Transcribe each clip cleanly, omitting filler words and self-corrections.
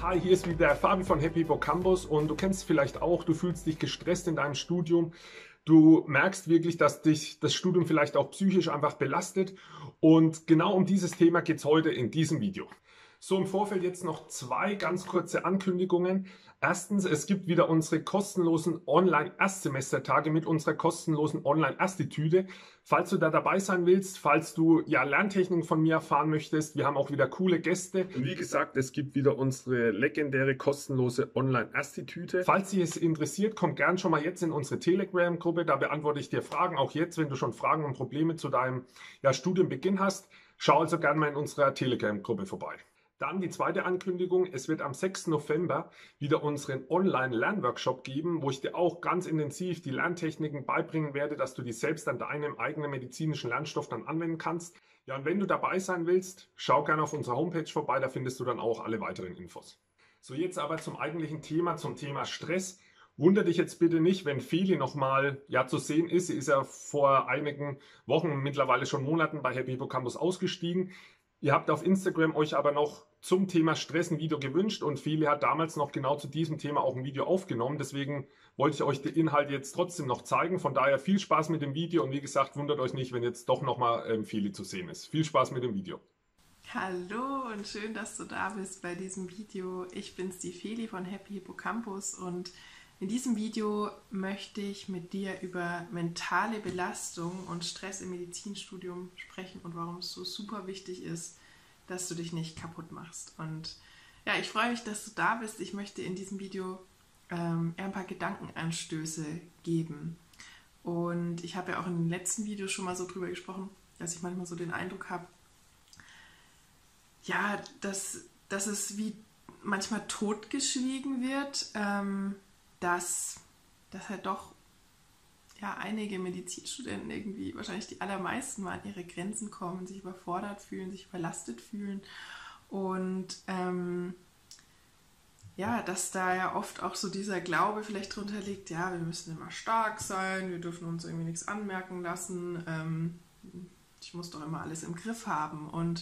Hi, hier ist wieder Fabi von Happy Hippocampus und du kennst es vielleicht auch, du fühlst dich gestresst in deinem Studium. Du merkst wirklich, dass dich das Studium vielleicht auch psychisch einfach belastet und genau um dieses Thema geht es heute in diesem Video. So, im Vorfeld jetzt noch zwei ganz kurze Ankündigungen. Erstens, es gibt wieder unsere kostenlosen Online-Erstsemestertage mit unserer kostenlosen Online-Erstitüde. Falls du da dabei sein willst, falls du ja Lerntechniken von mir erfahren möchtest, wir haben auch wieder coole Gäste. Und wie gesagt, es gibt wieder unsere legendäre kostenlose Online-Erstitüte. Falls dich es interessiert, komm gern schon mal jetzt in unsere Telegram-Gruppe. Da beantworte ich dir Fragen, auch jetzt, wenn du schon Fragen und Probleme zu deinem Studienbeginn hast. Schau also gerne mal in unserer Telegram-Gruppe vorbei. Dann die zweite Ankündigung, es wird am 6. November wieder unseren Online-Lernworkshop geben, wo ich dir auch ganz intensiv die Lerntechniken beibringen werde, dass du die selbst an deinem eigenen medizinischen Lernstoff dann anwenden kannst. Ja, und wenn du dabei sein willst, schau gerne auf unserer Homepage vorbei, da findest du dann auch alle weiteren Infos. So, jetzt aber zum eigentlichen Thema, zum Thema Stress. Wunder dich jetzt bitte nicht, wenn Feli nochmal zu sehen ist. Sie ist ja vor einigen Wochen, mittlerweile schon Monaten bei Happy Hippocampus ausgestiegen. Ihr habt auf Instagram euch aber noch zum Thema Stress ein Video gewünscht und Feli hat damals noch genau zu diesem Thema auch ein Video aufgenommen. Deswegen wollte ich euch den Inhalt jetzt trotzdem noch zeigen. Von daher viel Spaß mit dem Video und wie gesagt, wundert euch nicht, wenn jetzt doch nochmal Feli zu sehen ist. Viel Spaß mit dem Video. Hallo und schön, dass du da bist bei diesem Video. Ich bin's, die Feli von Happy Hippocampus und in diesem Video möchte ich mit dir über mentale Belastung und Stress im Medizinstudium sprechen und warum es so super wichtig ist, dass du dich nicht kaputt machst. Und ja, ich freue mich, dass du da bist. Ich möchte in diesem Video ein paar Gedankenanstöße geben. Und ich habe ja auch in den letzten Videos schon mal so drüber gesprochen, dass ich manchmal so den Eindruck habe, ja, dass es wie manchmal totgeschwiegen wird, dass halt doch einige Medizinstudenten irgendwie, wahrscheinlich die allermeisten, mal an ihre Grenzen kommen, sich überfordert fühlen, sich überlastet fühlen und dass da ja oft auch so dieser Glaube vielleicht drunter liegt, ja, wir müssen immer stark sein, wir dürfen uns irgendwie nichts anmerken lassen, ich muss doch immer alles im Griff haben und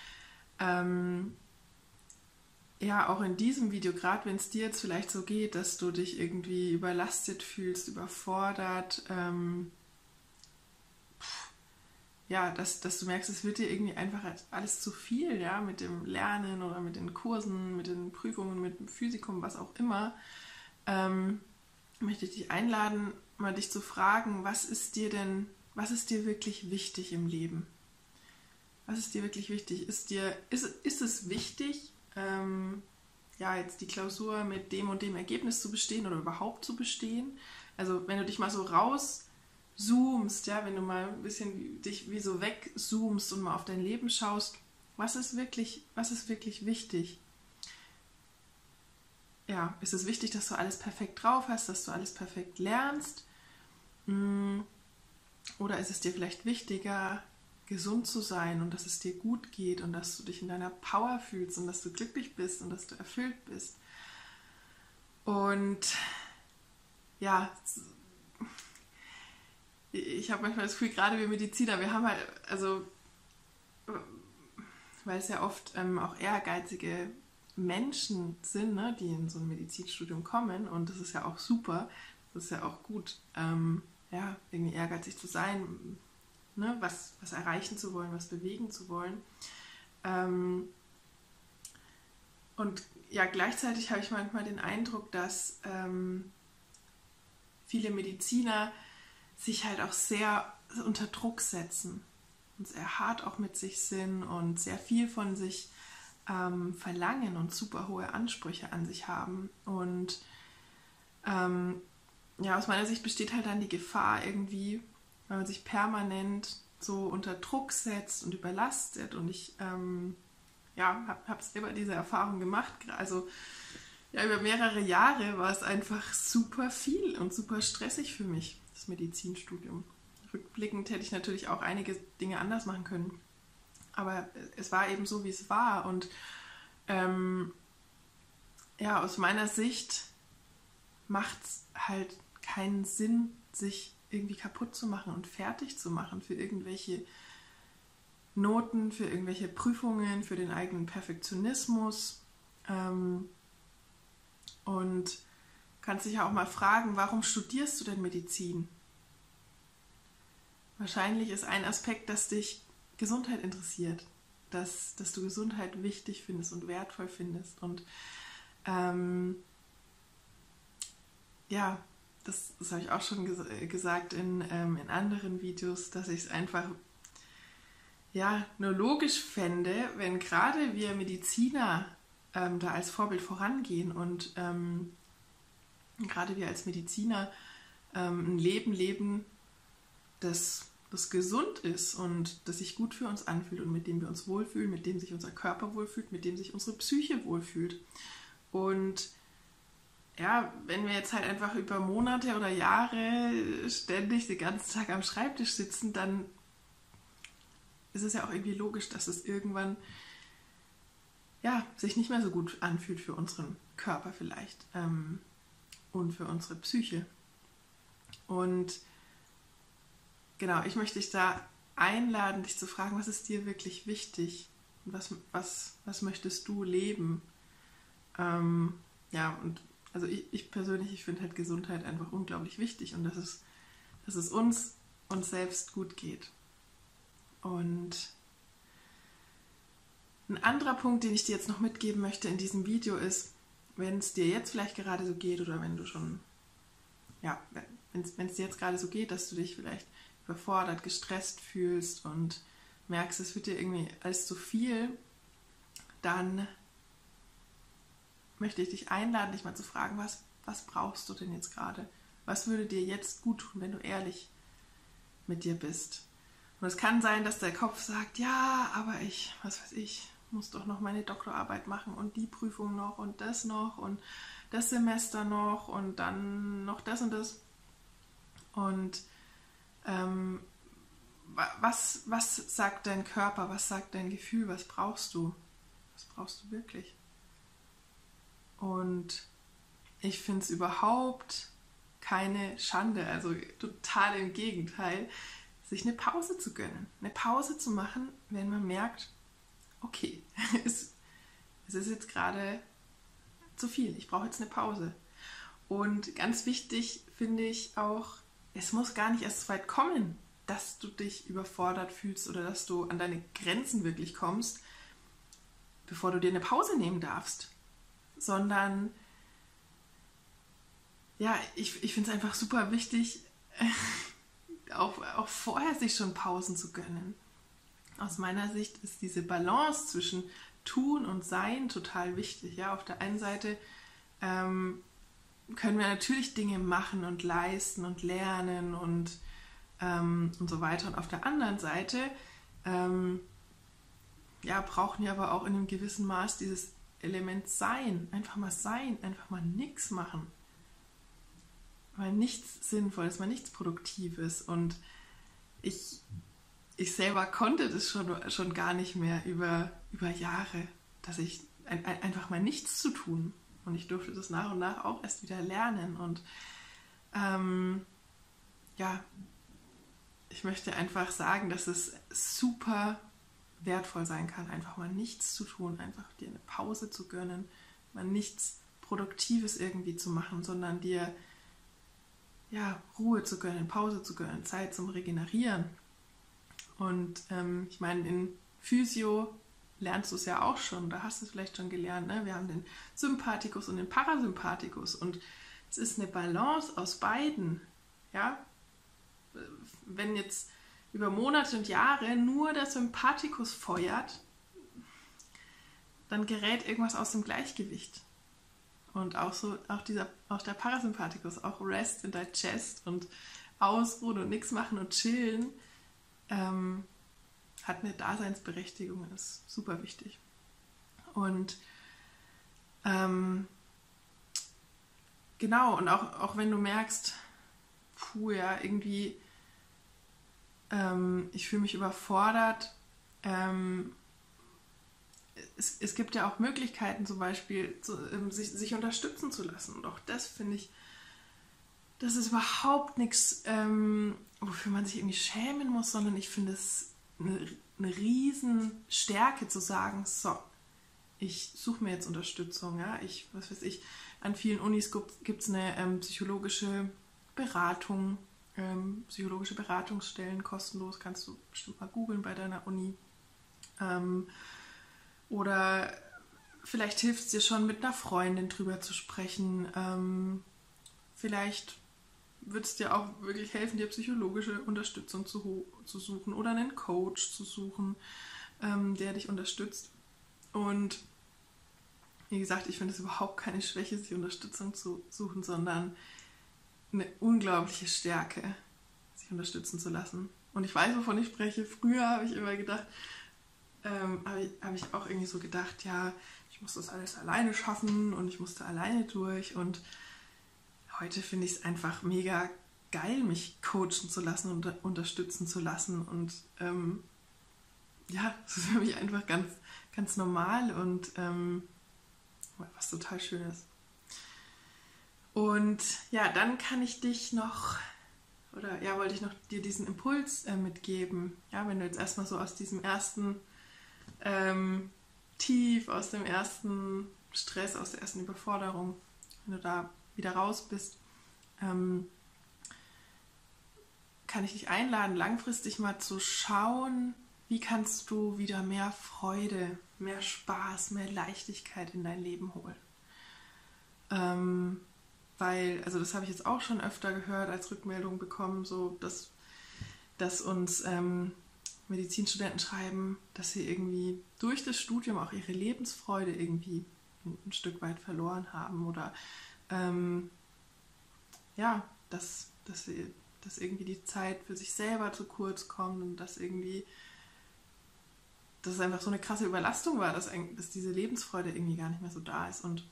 auch in diesem Video, gerade wenn es dir jetzt vielleicht so geht, dass du dich irgendwie überlastet fühlst, überfordert, dass du merkst, es wird dir irgendwie einfach alles zu viel, ja, mit dem Lernen oder mit den Kursen, mit den Prüfungen, mit dem Physikum, was auch immer, möchte ich dich einladen, mal dich zu fragen, was ist dir wirklich wichtig im Leben? Was ist dir wirklich wichtig? Ist es wichtig, jetzt die Klausur mit dem und dem Ergebnis zu bestehen oder überhaupt zu bestehen? Also wenn du dich mal so rauszoomst, ja, wenn du mal ein bisschen dich wie so wegzoomst und mal auf dein Leben schaust, was ist wirklich wichtig? Ja, ist es wichtig, dass du alles perfekt drauf hast, dass du alles perfekt lernst? Oder ist es dir vielleicht wichtiger, gesund zu sein und dass es dir gut geht und dass du dich in deiner Power fühlst und dass du glücklich bist und dass du erfüllt bist. Und ja, ich habe manchmal das Gefühl, gerade wir Mediziner, wir haben halt, also, weil es ja oft auch ehrgeizige Menschen sind, ne, die in so ein Medizinstudium kommen und das ist ja auch super, das ist ja auch gut, irgendwie ehrgeizig zu sein, ne, was erreichen zu wollen, was bewegen zu wollen. Und ja, gleichzeitig habe ich manchmal den Eindruck, dass viele Mediziner sich halt auch sehr unter Druck setzen und sehr hart auch mit sich sind und sehr viel von sich verlangen und super hohe Ansprüche an sich haben. Und aus meiner Sicht besteht halt dann die Gefahr irgendwie, weil man sich permanent so unter Druck setzt und überlastet. Und ich habe selber diese Erfahrung gemacht. Also über mehrere Jahre war es einfach super viel und super stressig für mich, das Medizinstudium. Rückblickend hätte ich natürlich auch einige Dinge anders machen können. Aber es war eben so, wie es war. Und aus meiner Sicht macht es halt keinen Sinn, sich irgendwie kaputt zu machen und fertig zu machen für irgendwelche Noten, für irgendwelche Prüfungen, für den eigenen Perfektionismus. Und kannst dich ja auch mal fragen, warum studierst du denn Medizin? Wahrscheinlich ist ein Aspekt, dass dich Gesundheit interessiert, dass du Gesundheit wichtig findest und wertvoll findest. Und ja, das habe ich auch schon gesagt in anderen Videos, dass ich es einfach nur logisch fände, wenn gerade wir Mediziner da als Vorbild vorangehen und gerade wir als Mediziner ein Leben leben, das gesund ist und das sich gut für uns anfühlt und mit dem wir uns wohlfühlen, mit dem sich unser Körper wohlfühlt, mit dem sich unsere Psyche wohlfühlt. Und ja, wenn wir jetzt halt einfach über Monate oder Jahre ständig den ganzen Tag am Schreibtisch sitzen, dann ist es ja auch irgendwie logisch, dass es irgendwann sich nicht mehr so gut anfühlt für unseren Körper vielleicht und für unsere Psyche. Und genau, ich möchte dich da einladen, dich zu fragen, was ist dir wirklich wichtig? Und was möchtest du leben? Und also ich persönlich, ich finde halt Gesundheit einfach unglaublich wichtig und dass es uns selbst gut geht. Und ein anderer Punkt, den ich dir jetzt noch mitgeben möchte in diesem Video ist, wenn es dir jetzt vielleicht gerade so geht oder wenn du schon, wenn es dir jetzt gerade so geht, dass du dich vielleicht überfordert, gestresst fühlst und merkst, es wird dir irgendwie alles zu viel, dann möchte ich dich einladen, dich mal zu fragen, was brauchst du denn jetzt gerade? Was würde dir jetzt gut tun, wenn du ehrlich mit dir bist? Und es kann sein, dass der Kopf sagt, ja, aber ich muss doch noch meine Doktorarbeit machen und die Prüfung noch und das Semester noch und dann noch das und das. Und was sagt dein Körper, was sagt dein Gefühl, was brauchst du? Was brauchst du wirklich? Und ich finde es überhaupt keine Schande, also total im Gegenteil, sich eine Pause zu gönnen. Eine Pause zu machen, wenn man merkt, okay, es ist jetzt gerade zu viel, ich brauche jetzt eine Pause. Und ganz wichtig finde ich auch, es muss gar nicht erst so weit kommen, dass du dich überfordert fühlst oder dass du an deine Grenzen wirklich kommst, bevor du dir eine Pause nehmen darfst. Sondern ich finde es einfach super wichtig, auch vorher sich schon Pausen zu gönnen. Aus meiner Sicht ist diese Balance zwischen Tun und Sein total wichtig. Ja, auf der einen Seite können wir natürlich Dinge machen und leisten und lernen und so weiter. Und auf der anderen Seite brauchen wir aber auch in einem gewissen Maß dieses Element Sein, einfach mal nichts machen. Mal nichts Sinnvolles, mal nichts Produktives. Und ich selber konnte das schon gar nicht mehr über Jahre, dass ich einfach mal nichts zu tun. Und ich durfte das nach und nach auch erst wieder lernen. Und ich möchte einfach sagen, dass es super wertvoll sein kann, einfach mal nichts zu tun, einfach dir eine Pause zu gönnen, mal nichts Produktives irgendwie zu machen, sondern dir Ruhe zu gönnen, Pause zu gönnen, Zeit zum Regenerieren. Und ich meine, in Physio lernst du es ja auch schon, da hast du es vielleicht schon gelernt, ne? Wir haben den Sympathikus und den Parasympathikus und es ist eine Balance aus beiden. Ja? Wenn jetzt über Monate und Jahre nur der Sympathikus feuert, dann gerät irgendwas aus dem Gleichgewicht. Und auch der Parasympathikus, auch Rest and Digest und Ausruhen und nichts machen und chillen, hat eine Daseinsberechtigung, ist super wichtig. Und genau, und auch wenn du merkst, irgendwie ich fühle mich überfordert, es gibt ja auch Möglichkeiten, zum Beispiel sich unterstützen zu lassen. Und auch das finde ich, das ist überhaupt nichts, wofür man sich irgendwie schämen muss, sondern ich finde es eine riesen Stärke zu sagen, so, ich suche mir jetzt Unterstützung, ja, was weiß ich, an vielen Unis gibt es eine psychologische Beratung, psychologische Beratungsstellen, kostenlos, kannst du bestimmt mal googeln bei deiner Uni. Oder vielleicht hilft es dir schon, mit einer Freundin drüber zu sprechen. Vielleicht wird es dir auch wirklich helfen, dir psychologische Unterstützung zu suchen oder einen Coach zu suchen, der dich unterstützt. Und wie gesagt, ich finde es überhaupt keine Schwäche, sich Unterstützung zu suchen, sondern eine unglaubliche Stärke, sich unterstützen zu lassen. Und ich weiß, wovon ich spreche. Früher habe ich immer gedacht, habe ich auch irgendwie so gedacht, ja, ich muss das alles alleine schaffen und ich musste alleine durch. Und heute finde ich es einfach mega geil, mich coachen zu lassen und unterstützen zu lassen. Und ja, das ist für mich einfach ganz, ganz normal und was total Schönes. Und ja, dann kann ich dich noch, oder ja, wollte ich noch dir diesen Impuls mitgeben. Ja, wenn du jetzt erstmal so aus diesem ersten Tief, aus dem ersten Stress, aus der ersten Überforderung, wenn du da wieder raus bist, kann ich dich einladen, langfristig mal zu schauen, wie kannst du wieder mehr Freude, mehr Spaß, mehr Leichtigkeit in dein Leben holen. Weil, also das habe ich jetzt auch schon öfter gehört, als Rückmeldung bekommen, so dass uns Medizinstudenten schreiben, dass sie irgendwie durch das Studium auch ihre Lebensfreude irgendwie ein Stück weit verloren haben oder ja, dass irgendwie die Zeit für sich selber zu kurz kommt und dass es einfach so eine krasse Überlastung war, dass diese Lebensfreude irgendwie gar nicht mehr so da ist. Und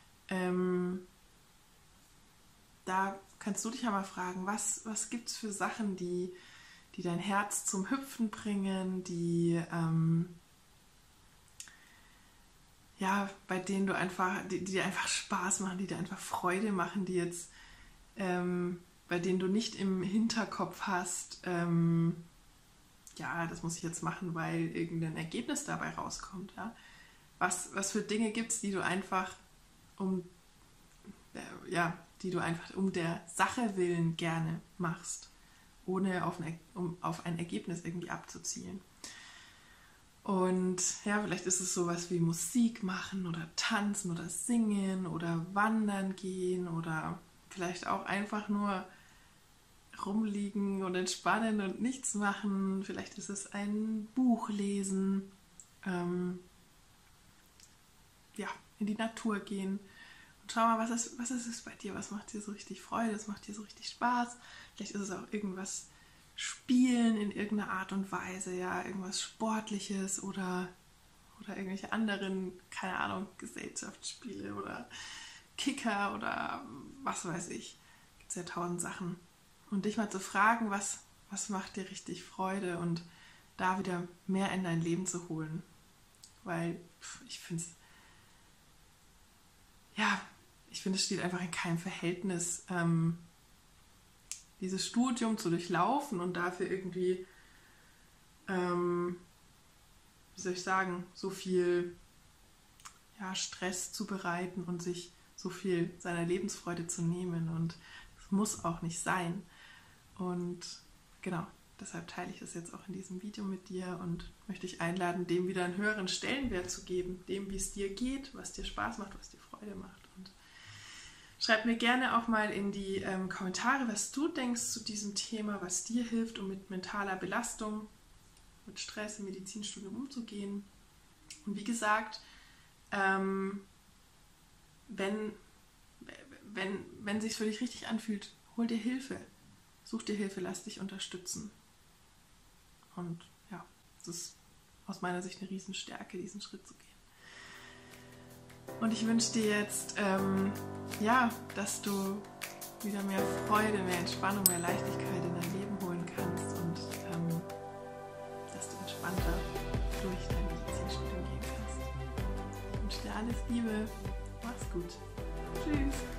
da kannst du dich ja mal fragen, was gibt es für Sachen, die dein Herz zum Hüpfen bringen, die bei denen du einfach, die dir einfach Spaß machen, die dir einfach Freude machen, die jetzt, bei denen du nicht im Hinterkopf hast, das muss ich jetzt machen, weil irgendein Ergebnis dabei rauskommt. Ja? Was für Dinge gibt es, die du einfach um der Sache willen gerne machst, ohne um auf ein Ergebnis irgendwie abzuzielen. Und ja, vielleicht ist es sowas wie Musik machen oder tanzen oder singen oder wandern gehen oder vielleicht auch einfach nur rumliegen und entspannen und nichts machen. Vielleicht ist es ein Buch lesen, in die Natur gehen. Und schau mal, was ist es bei dir? Was macht dir so richtig Freude? Was macht dir so richtig Spaß? Vielleicht ist es auch irgendwas spielen in irgendeiner Art und Weise, ja, irgendwas Sportliches oder irgendwelche anderen, keine Ahnung, Gesellschaftsspiele oder Kicker oder was weiß ich. Gibt es ja 1000 Sachen. Und dich mal zu fragen, was macht dir richtig Freude und da wieder mehr in dein Leben zu holen. Weil ich finde, es steht einfach in keinem Verhältnis, dieses Studium zu durchlaufen und dafür irgendwie, so viel Stress zu bereiten und sich so viel seiner Lebensfreude zu nehmen. Und das muss auch nicht sein. Und genau, deshalb teile ich das jetzt auch in diesem Video mit dir und möchte dich einladen, dem wieder einen höheren Stellenwert zu geben, dem, wie es dir geht, was dir Spaß macht, was dir Freude macht. Und schreib mir gerne auch mal in die Kommentare, was du denkst zu diesem Thema, was dir hilft, um mit mentaler Belastung, mit Stress im Medizinstudium umzugehen. Und wie gesagt, wenn es sich für dich richtig anfühlt, hol dir Hilfe. Such dir Hilfe, lass dich unterstützen. Und ja, es ist aus meiner Sicht eine Riesenstärke, diesen Schritt zu gehen. Und ich wünsche dir jetzt, dass du wieder mehr Freude, mehr Entspannung, mehr Leichtigkeit in dein Leben holen kannst und dass du entspannter durch dein Medizinstudium gehen kannst. Ich wünsche dir alles Liebe. Mach's gut. Tschüss.